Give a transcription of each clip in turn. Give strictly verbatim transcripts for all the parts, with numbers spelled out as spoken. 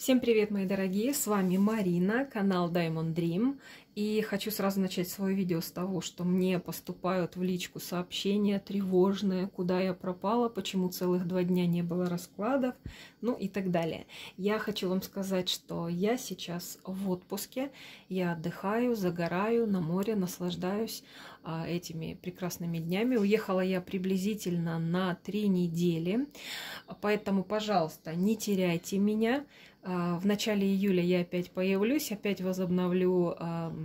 Всем привет, мои дорогие! С вами Марина, канал Diamond Dream. И хочу сразу начать свое видео с того, что мне поступают в личку сообщения тревожные, куда я пропала, почему целых два дня не было раскладов, ну и так далее. Я хочу вам сказать, что я сейчас в отпуске, я отдыхаю, загораю на море, наслаждаюсь а, этими прекрасными днями. Уехала я приблизительно на три недели, поэтому, пожалуйста, не теряйте меня. В начале июля я опять появлюсь, опять возобновлю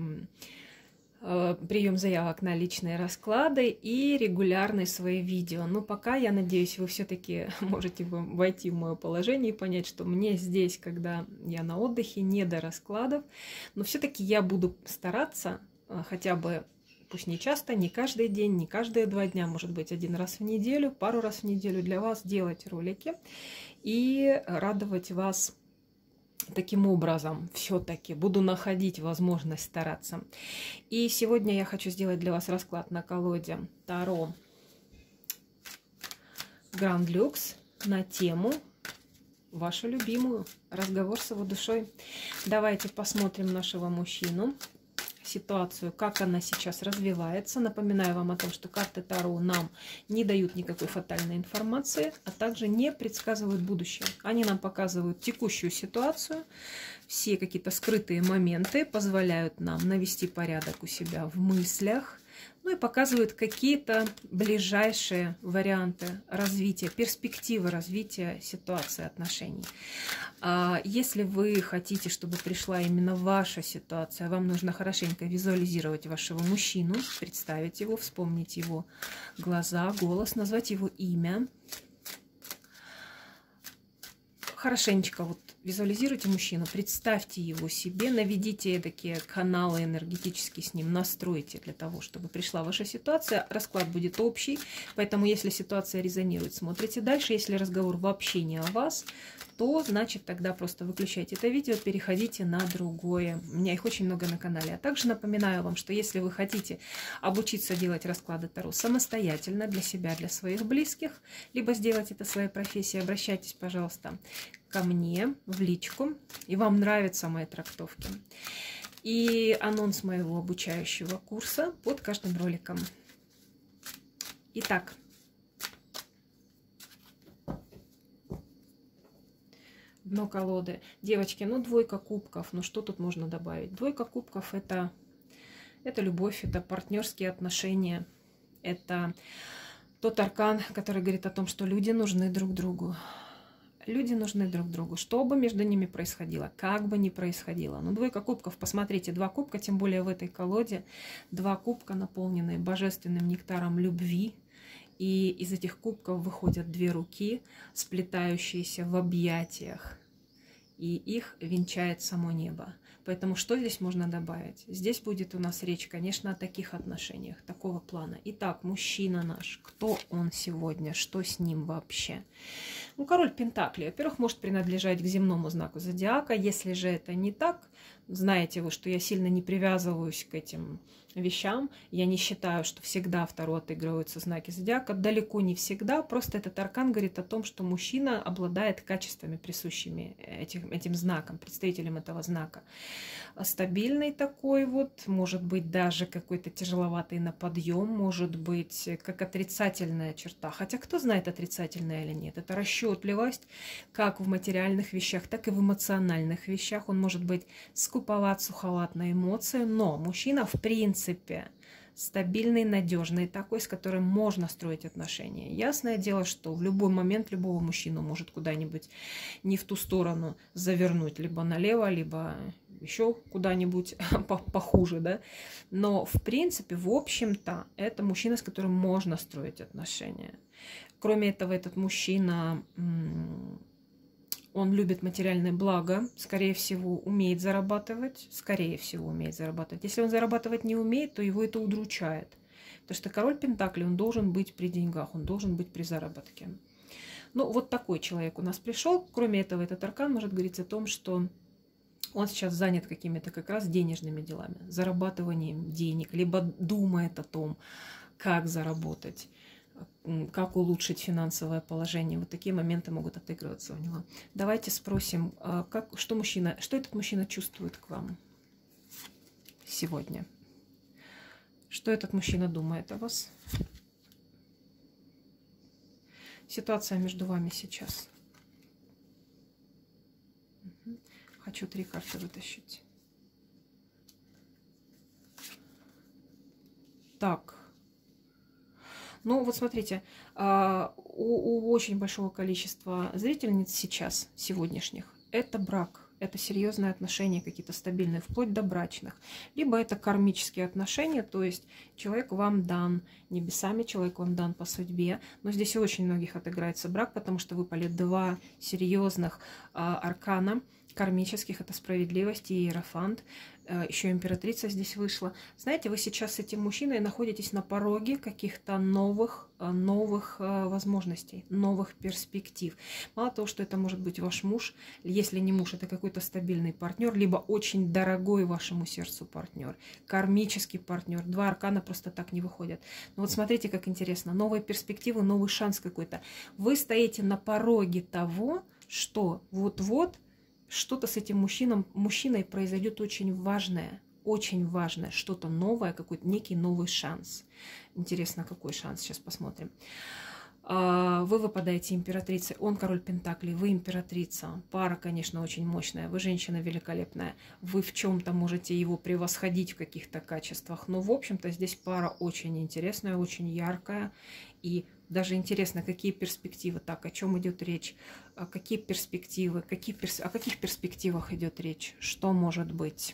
прием заявок на личные расклады и регулярные свои видео. Но пока, я надеюсь, вы все-таки можете войти в мое положение и понять, что мне здесь, когда я на отдыхе, не до раскладов. Но все-таки я буду стараться хотя бы, пусть не часто, не каждый день, не каждые два дня, может быть, один раз в неделю, пару раз в неделю для вас делать ролики и радовать вас. Таким образом, все-таки буду находить возможность стараться. И сегодня я хочу сделать для вас расклад на колоде Таро Grand Lux на тему вашу любимую разговор с его душой. Давайте посмотрим нашего мужчину, ситуацию, как она сейчас развивается. Напоминаю вам о том, что карты Таро нам не дают никакой фатальной информации, а также не предсказывают будущее. Они нам показывают текущую ситуацию, все какие-то скрытые моменты, позволяют нам навести порядок у себя в мыслях, ну и показывают какие-то ближайшие варианты развития, перспективы развития ситуации отношений. Если вы хотите, чтобы пришла именно ваша ситуация, вам нужно хорошенько визуализировать вашего мужчину, представить его, вспомнить его глаза, голос, назвать его имя. Хорошенечко вот визуализируйте мужчину, представьте его себе, наведите такие каналы энергетические с ним, настройте для того, чтобы пришла ваша ситуация. Расклад будет общий, поэтому если ситуация резонирует, смотрите дальше. Если разговор вообще не о вас, то значит тогда просто выключайте это видео, переходите на другое. У меня их очень много на канале. А также напоминаю вам, что если вы хотите обучиться делать расклады Таро самостоятельно для себя, для своих близких, либо сделать это своей профессией, обращайтесь, пожалуйста, ко мне в личку, и вам нравятся мои трактовки. И анонс моего обучающего курса под каждым роликом. Итак, дно колоды. Девочки, ну двойка кубков, ну что тут можно добавить? Двойка кубков это, это любовь, это партнерские отношения, это тот аркан, который говорит о том, что люди нужны друг другу. Люди нужны друг другу, что бы между ними происходило, как бы ни происходило. Но двойка кубков, посмотрите, два кубка, тем более в этой колоде, два кубка, наполненные божественным нектаром любви. И из этих кубков выходят две руки, сплетающиеся в объятиях. И их венчает само небо. Поэтому что здесь можно добавить? Здесь будет у нас речь, конечно, о таких отношениях, такого плана. Итак, мужчина наш, кто он сегодня, что с ним вообще? Ну, король Пентаклей, во-первых, может принадлежать к земному знаку зодиака. Если же это не так, знаете вы, что я сильно не привязываюсь к этим вещам. Я не считаю, что всегда в Таро отыгрываются знаки зодиака. Далеко не всегда. Просто этот аркан говорит о том, что мужчина обладает качествами, присущими этим, этим знаком, представителям этого знака. Стабильный такой вот, может быть даже какой-то тяжеловатый на подъем, может быть как отрицательная черта. Хотя кто знает, отрицательная или нет. Это расчетливость как в материальных вещах, так и в эмоциональных вещах. Он может быть скуповат, суховат на эмоции, но мужчина в принципе стабильный, надежный, такой, с которым можно строить отношения. Ясное дело, что в любой момент любого мужчину может куда-нибудь не в ту сторону завернуть, либо налево, либо еще куда-нибудь похуже, да. Но в принципе, в общем-то, это мужчина, с которым можно строить отношения. Кроме этого, этот мужчина, он любит материальное благо, скорее всего, умеет зарабатывать, скорее всего, умеет зарабатывать. Если он зарабатывать не умеет, то его это удручает. Потому что король Пентаклей, он должен быть при деньгах, он должен быть при заработке. Ну, вот такой человек у нас пришел. Кроме этого, этот аркан может говорить о том, что он сейчас занят какими-то как раз денежными делами, зарабатыванием денег, либо думает о том, как заработать. как улучшить финансовое положение. Вот такие моменты могут отыгрываться у него. Давайте спросим, как, что, мужчина, что этот мужчина чувствует к вам сегодня? Что этот мужчина думает о вас? Ситуация между вами сейчас. Хочу три карты вытащить. Так. Ну, вот смотрите, у, у очень большого количества зрительниц сейчас, сегодняшних, это брак, это серьезные отношения, какие-то стабильные, вплоть до брачных. Либо это кармические отношения, то есть человек вам дан небесами, человек вам дан по судьбе. Но здесь у очень многих отыграется брак, потому что выпали два серьезных а, аркана кармических, это справедливость и иерофант. Еще императрица здесь вышла. Знаете, вы сейчас с этим мужчиной находитесь на пороге каких-то новых, новых возможностей, новых перспектив. Мало того, что это может быть ваш муж, если не муж, это какой-то стабильный партнер, либо очень дорогой вашему сердцу партнер, кармический партнер. Два аркана просто так не выходят. Но вот смотрите, как интересно. Новые перспективы, новый шанс какой-то. Вы стоите на пороге того, что вот-вот что-то с этим мужчином, мужчиной произойдет очень важное, очень важное, что-то новое, какой-то некий новый шанс. Интересно, какой шанс? Сейчас посмотрим. Вы выпадаете императрицей, он король пентаклей, вы императрица. Пара, конечно, очень мощная, вы женщина великолепная. Вы в чем-то можете его превосходить в каких-то качествах. Но, в общем-то, здесь пара очень интересная, очень яркая. И даже интересно, какие перспективы. Так, о чем идет речь? Какие перспективы? Какие перс... О каких перспективах идет речь? Что может быть?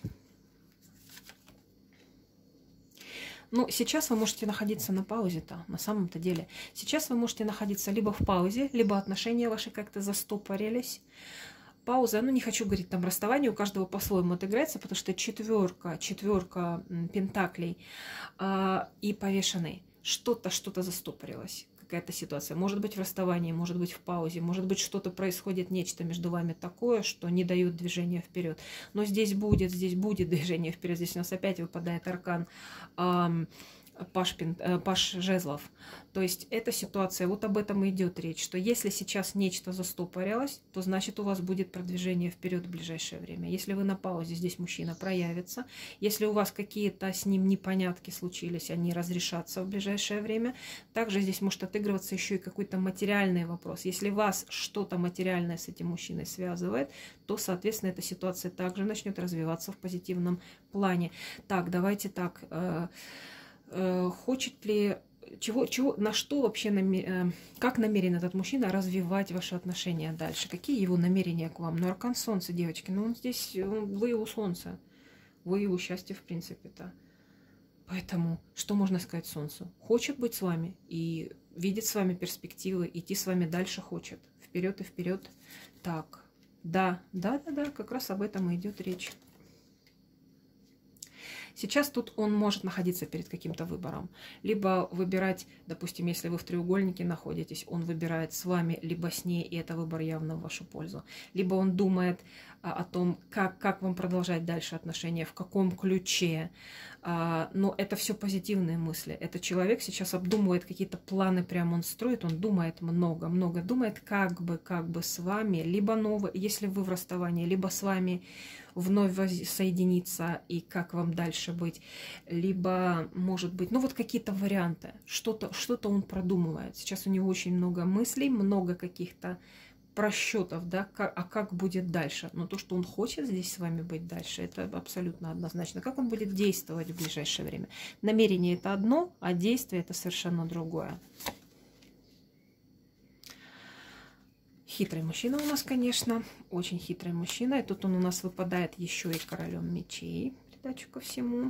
Ну, сейчас вы можете находиться на паузе-то, на самом-то деле. Сейчас вы можете находиться либо в паузе, либо отношения ваши как-то застопорились. Пауза, ну не хочу говорить там расставание, у каждого по-своему отыграется, потому что четверка, четверка пентаклей э, и повешенный. Что-то, что-то застопорилось. Какая-то ситуация. Может быть в расставании, может быть в паузе, может быть что-то происходит, нечто между вами такое, что не дает движения вперед. Но здесь будет, здесь будет движение вперед. Здесь у нас опять выпадает аркан эм, Паш, э, Паш Жезлов. То есть эта ситуация, вот об этом и идет речь, что если сейчас нечто застопорилось, то значит у вас будет продвижение вперед в ближайшее время. Если вы на паузе, здесь мужчина проявится. Если у вас какие-то с ним непонятки случились, они разрешатся в ближайшее время. Также здесь может отыгрываться еще и какой-то материальный вопрос. Если вас что-то материальное с этим мужчиной связывает, то, соответственно, эта ситуация также начнет развиваться в позитивном плане. Так, давайте так. Э, э, хочет ли... Чего, чего, на что вообще, намер... как намерен этот мужчина развивать ваши отношения дальше? Какие его намерения к вам? Ну, аркан солнца, девочки, ну он здесь, он, вы его солнце, вы его счастье в принципе-то. Поэтому, что можно сказать солнцу? Хочет быть с вами и видит с вами перспективы, идти с вами дальше хочет. Вперед и вперед. Так, да, да, да, да, как раз об этом и идет речь. Сейчас тут он может находиться перед каким-то выбором. Либо выбирать, допустим, если вы в треугольнике находитесь, он выбирает с вами, либо с ней, и это выбор явно в вашу пользу. Либо он думает а, о том, как, как вам продолжать дальше отношения, в каком ключе. А, но это все позитивные мысли. Этот человек сейчас обдумывает какие-то планы, прямо он строит, он думает много, много думает, как бы, как бы с вами, либо новое, если вы в расставании, либо с вами вновь соединиться и как вам дальше быть, либо, может быть, ну вот какие-то варианты, что-то что-то он продумывает. Сейчас у него очень много мыслей, много каких-то просчетов, да, как, а как будет дальше. Но то, что он хочет здесь с вами быть дальше, это абсолютно однозначно. Как он будет действовать в ближайшее время? Намерение это одно, а действие это совершенно другое. Хитрый мужчина у нас, конечно, очень хитрый мужчина. И тут он у нас выпадает еще и королем мечей, придачу ко всему.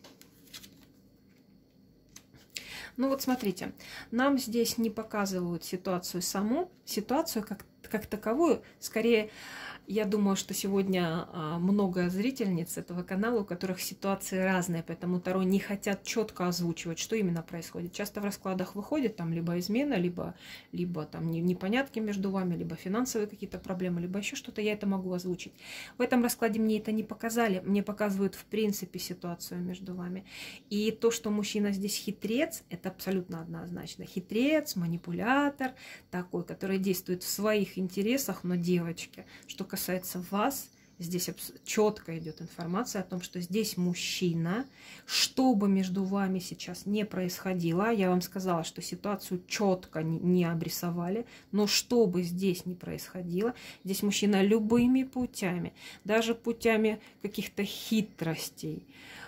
Ну вот смотрите, нам здесь не показывают ситуацию саму, ситуацию как, как таковую. Скорее, Я думаю, что сегодня много зрительниц этого канала, у которых ситуации разные, поэтому Таро не хотят четко озвучивать, что именно происходит. Часто в раскладах выходит там либо измена, либо, либо там непонятки между вами, либо финансовые какие-то проблемы, либо еще что-то. Я это могу озвучить. В этом раскладе мне это не показали. Мне показывают в принципе ситуацию между вами. И то, что мужчина здесь хитрец, это абсолютно однозначно. Хитрец, манипулятор такой, который действует в своих интересах, но девочки, что касается вас, здесь четко идет информация о том, что здесь мужчина, что бы между вами сейчас не происходило, я вам сказала, что ситуацию четко не обрисовали, но что бы здесь ни происходило, здесь мужчина любыми путями, даже путями каких-то хитростей,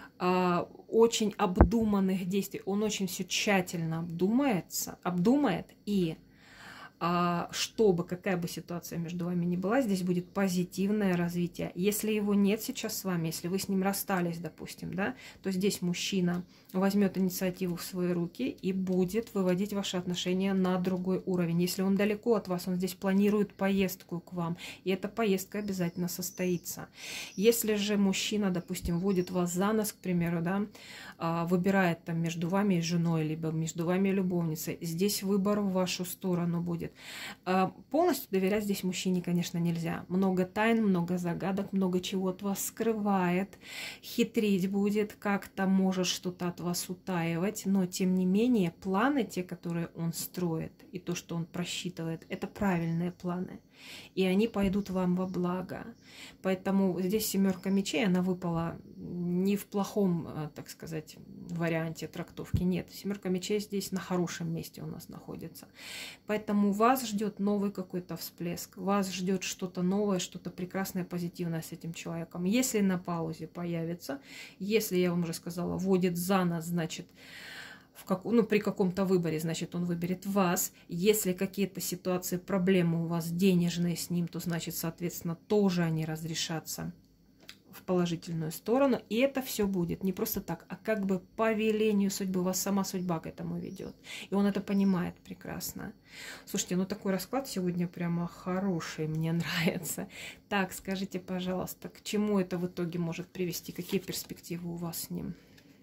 очень обдуманных действий, он очень все тщательно обдумается, обдумает, и а чтобы, какая бы ситуация между вами ни была, здесь будет позитивное развитие. Если его нет сейчас с вами, если вы с ним расстались, допустим, да, то здесь мужчина возьмет инициативу в свои руки и будет выводить ваши отношения на другой уровень. Если он далеко от вас, он здесь планирует поездку к вам, и эта поездка обязательно состоится. Если же мужчина, допустим, водит вас за нос, к примеру, да, выбирает там между вами и женой, либо между вами и любовницей, здесь выбор в вашу сторону будет. Полностью доверять здесь мужчине, конечно, нельзя. Много тайн, много загадок, много чего от вас скрывает, хитрить будет, как-то может что-то от вас утаивать, но тем не менее планы, те, которые он строит, и то, что он просчитывает, это правильные планы. И они пойдут вам во благо. Поэтому здесь семерка мечей, она выпала не в плохом, так сказать, варианте трактовки. Нет, семерка мечей здесь на хорошем месте у нас находится. Поэтому вас ждет новый какой-то всплеск, вас ждет что-то новое, что-то прекрасное, позитивное с этим человеком. Если на паузе появится, если, я вам уже сказала, водит за нас, значит, в как, ну, при каком-то выборе, значит, он выберет вас. Если какие-то ситуации, проблемы у вас денежные с ним, то, значит, соответственно, тоже они разрешатся в положительную сторону. И это все будет не просто так, а как бы по велению судьбы. Вас сама судьба к этому ведет. И он это понимает прекрасно. Слушайте, ну такой расклад сегодня прямо хороший, мне нравится. Так, скажите, пожалуйста, к чему это в итоге может привести? Какие перспективы у вас с ним?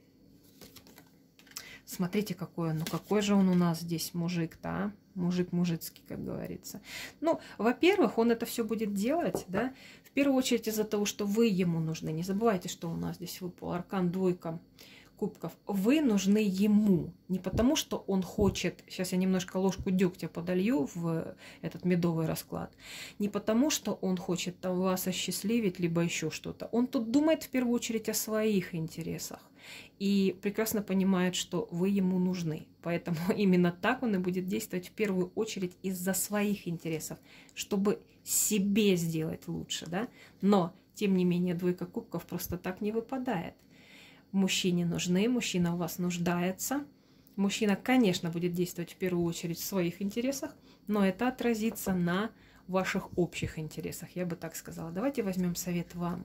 Смотрите, какой он. Ну, какой же он у нас здесь мужик-то, а? Мужик мужицкий, как говорится. Ну, во-первых, он это все будет делать, да, в первую очередь из-за того, что вы ему нужны. Не забывайте, что у нас здесь выпал аркан двойка кубков. Вы нужны ему. Не потому, что он хочет... Сейчас я немножко ложку дегтя подолью в этот медовый расклад. Не потому, что он хочет там вас осчастливить, либо еще что-то. Он тут думает в первую очередь о своих интересах. И прекрасно понимает, что вы ему нужны. Поэтому именно так он и будет действовать в первую очередь из-за своих интересов, чтобы себе сделать лучше, да? Но, тем не менее, двойка кубков просто так не выпадает. Мужчине нужны, мужчина в вас нуждается. Мужчина, конечно, будет действовать в первую очередь в своих интересах, но это отразится на ваших общих интересах, я бы так сказала. Давайте возьмем совет вам.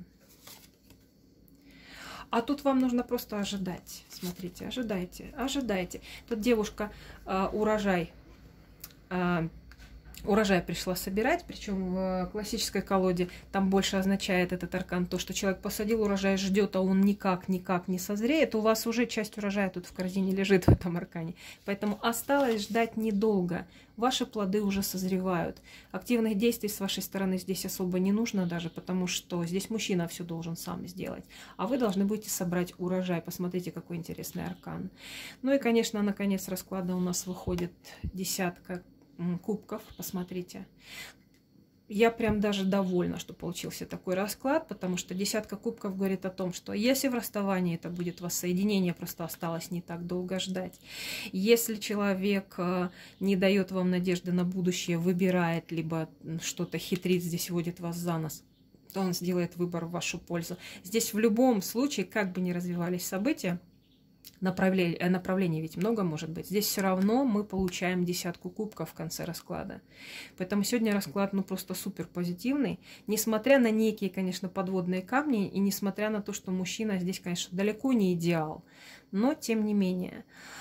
А тут вам нужно просто ожидать. Смотрите, ожидайте, ожидайте. Тут девушка э, урожай, э, урожай пришла собирать, причем в классической колоде там больше означает этот аркан то, что человек посадил урожай, ждет, а он никак, никак не созреет. У вас уже часть урожая тут в корзине лежит в этом аркане. Поэтому осталось ждать недолго. Ваши плоды уже созревают. Активных действий с вашей стороны здесь особо не нужно даже, потому что здесь мужчина все должен сам сделать. А вы должны будете собрать урожай. Посмотрите, какой интересный аркан. Ну и, конечно, на конец расклада у нас выходит десятка кубков. Посмотрите. Я прям даже довольна, что получился такой расклад, потому что десятка кубков говорит о том, что если в расставании это будет воссоединение, просто осталось не так долго ждать. Если человек не дает вам надежды на будущее, выбирает, либо что-то хитрит, здесь водит вас за нос, то он сделает выбор в вашу пользу. Здесь в любом случае, как бы ни развивались события, Направление, направлений ведь много может быть. Здесь все равно мы получаем десятку кубков в конце расклада. Поэтому сегодня расклад ну просто супер позитивный. Несмотря на некие, конечно, подводные камни, и несмотря на то, что мужчина здесь, конечно, далеко не идеал. Но тем не менее.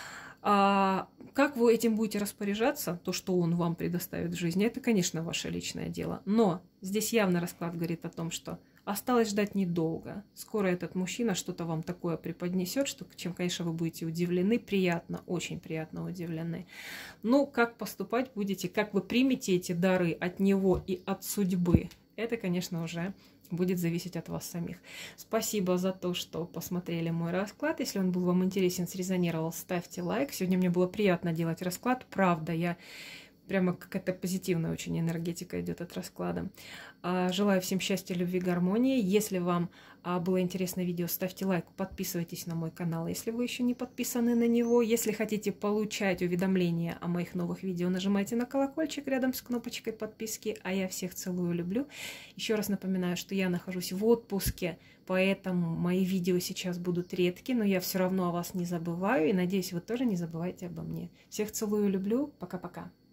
А как вы этим будете распоряжаться, то, что он вам предоставит в жизни, это, конечно, ваше личное дело. Но здесь явно расклад говорит о том, что осталось ждать недолго. Скоро этот мужчина что-то вам такое преподнесет, что, чем, конечно, вы будете удивлены, приятно, очень приятно удивлены. Но как поступать будете, как вы примете эти дары от него и от судьбы, это, конечно, уже будет зависеть от вас самих. Спасибо за то, что посмотрели мой расклад. Если он был вам интересен, срезонировал, ставьте лайк. Сегодня мне было приятно делать расклад. Правда, я прямо какая-то позитивная очень энергетика идет от расклада. Желаю всем счастья, любви, гармонии. Если вам было интересное видео, ставьте лайк, подписывайтесь на мой канал, если вы еще не подписаны на него. Если хотите получать уведомления о моих новых видео, нажимайте на колокольчик рядом с кнопочкой подписки. А я всех целую, люблю. Еще раз напоминаю, что я нахожусь в отпуске, поэтому мои видео сейчас будут редки, но я все равно о вас не забываю и надеюсь, вы тоже не забывайте обо мне. Всех целую, люблю. Пока-пока.